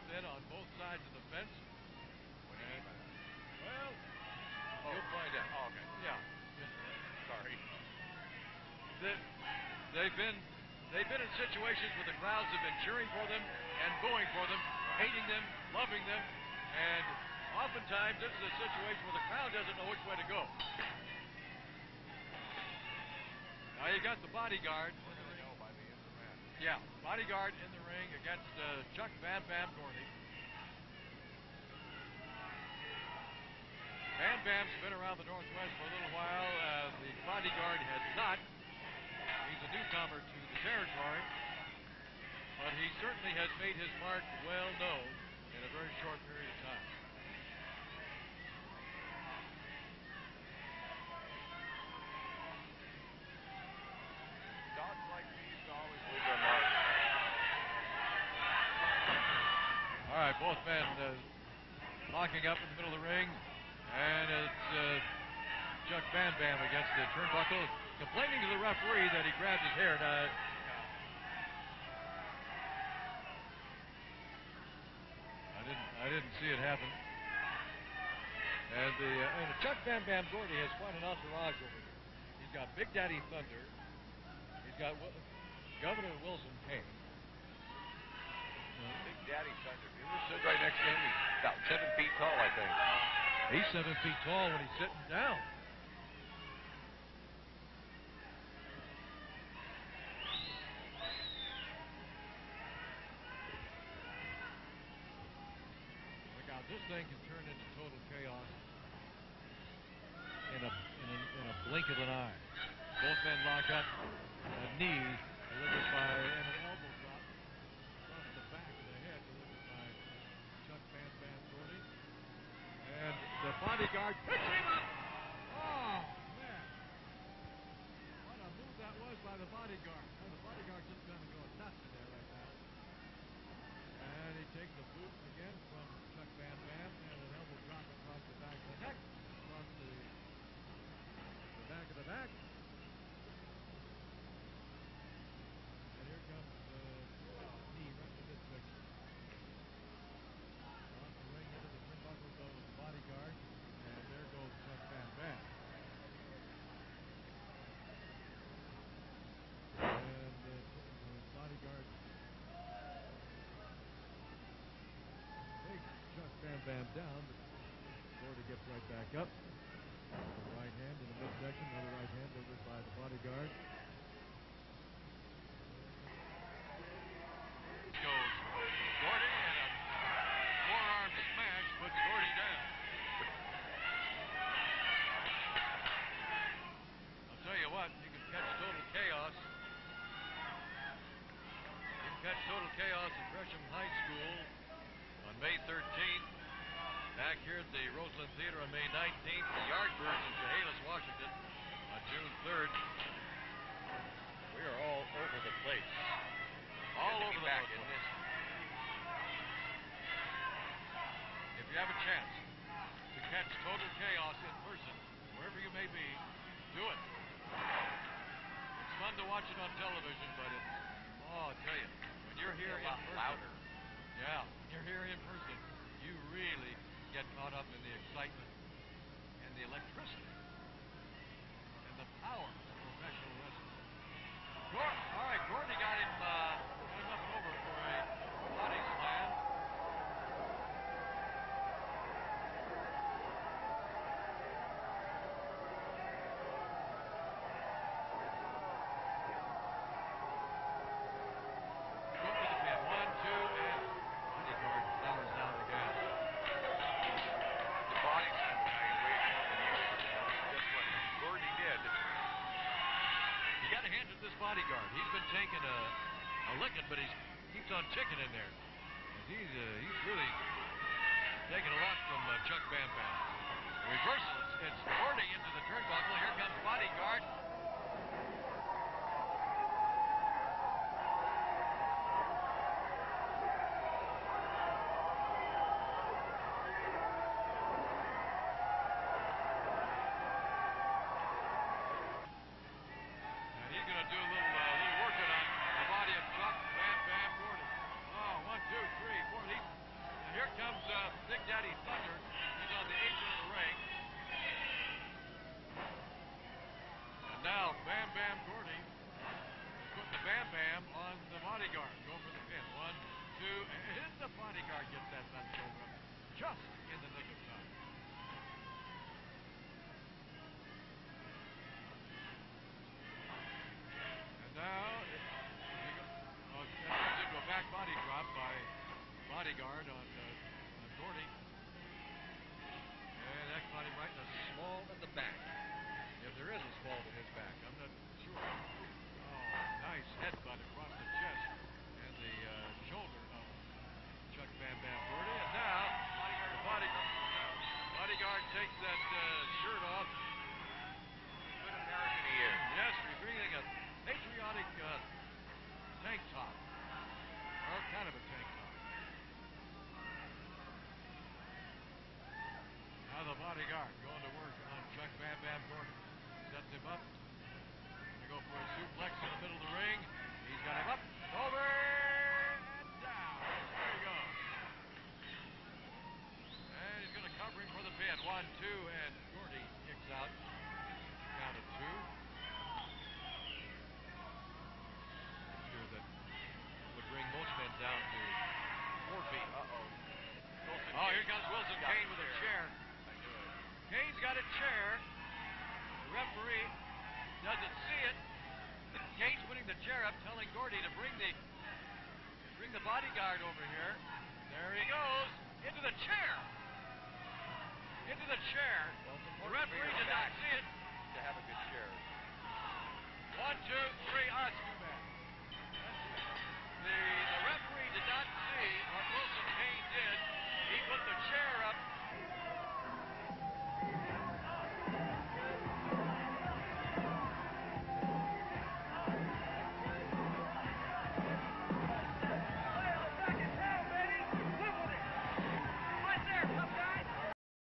been on both sides of the fence. What do you mean by that? Well, you'll find out. Oh, okay. Yeah. Sorry. They've been in situations where the crowds have been cheering for them and booing for them, hating them, loving them, and oftentimes this is a situation where the crowd doesn't know which way to go. Now you got the Bodyguard. We're going to know by the end of the match. Yeah, Bodyguard in the ring against Chuck Bam Bam Gordy. Bam Bam's been around the Northwest for a little while. The Bodyguard has not. He's a newcomer to the territory, but he certainly has made his mark well known in a very short period of time. Dogs like these always leave their mark. All right, both men locking up in the middle of the ring, and it's Chuck Bam Bam against the turnbuckle, complaining to the referee that he grabbed his hair. I didn't see it happen. And Chuck Bam Bam Gordy has quite an entourage over here. He's got Big Daddy Thunder. He's got Governor Wilson Payne. Big Daddy Thunder. You ever stood right next to him? He's about 7 feet tall, I think. He's 7 feet tall when he's sitting down. Look out, this thing can turn into total chaos in a blink of an eye. Both men lock up. A knee delivered by, and an elbow drop across the back of the head delivered by Chuck Bam Bam Gordy. And the Bodyguard picks him up. Oh, man. What a move that was by the Bodyguard. Well, the Bodyguard just going to go nuts in there right now. And he takes a boot again from Chuck Bam Bam and an elbow drop across the back of the neck, across the back of the back. And here comes the knee right to this section. Off the ring into the turnbuckle goes the Bodyguard, and there goes Chuck Bam Bam. And the Bodyguard takes Chuck Bam Bam down, but Gordy gets right back up. The right hand in the midsection, another right hand delivered by the Bodyguard. Goes Gordy, and a forearm smash puts Gordy down. I'll tell you what, you can catch total chaos. You can catch total chaos at Gresham High School on May 13th. Back here at the Roseland Theatre on May 19th. The Yardbirds in Chehalis, Washington on June 3rd. We are all over the place. All over the back place. in this. If you have a chance to catch total chaos in person, wherever you may be, do it. It's fun to watch it on television, but it's, I'll tell you, when you're here in person. Louder. Yeah, when you're here in person, you really get caught up in the excitement and the electricity and the power of professional wrestling. All right, Gordy got him up and over for a body slam. Go to the pin. 1, 2, and Bodyguard hammers down the gas. The body slam is how you wait more than you. That's what Gordy did. You got to hand it to this Bodyguard. He's been taking a licking, but he keeps on chicken in there. He's really taking a lot from Chuck Bam Bam. The reversal, it's Gordy into the turnbuckle. Here comes Bodyguard. Big Daddy Thunder. He's on the apron of the ring. And now Bam Bam Gordy is putting the Bam Bam on the Bodyguard. Going for the pin. 1, 2, and the Bodyguard gets that message over him just in the nick of time. And now it turns into a back body drop by Bodyguard on Gordy. And that caught him right in the small of the back. If there is a small in his back, I'm not sure. Oh, nice headbutt across the chest and the shoulder of Chuck Bam Bam Gordy. And now the Bodyguard takes that shirt off. Good American he is. Yes, revealing a patriotic tank top. Well, kind of a tank top. Now the Bodyguard going to work on Chuck Bam Bam Gordy. Sets him up. Going to go for a suplex in the middle of the ring. He's got him up, over, and down. There you go. And he's going to cover him for the pin. 1, 2, and Gordy kicks out. Count of 2. Sure that would bring most men down to 4 feet. Oh, here comes Wilson Kane with a chair. I knew it. Kane's got a chair. The referee doesn't see it. Kane's putting the chair up, telling Gordy to bring the Bodyguard over here. There he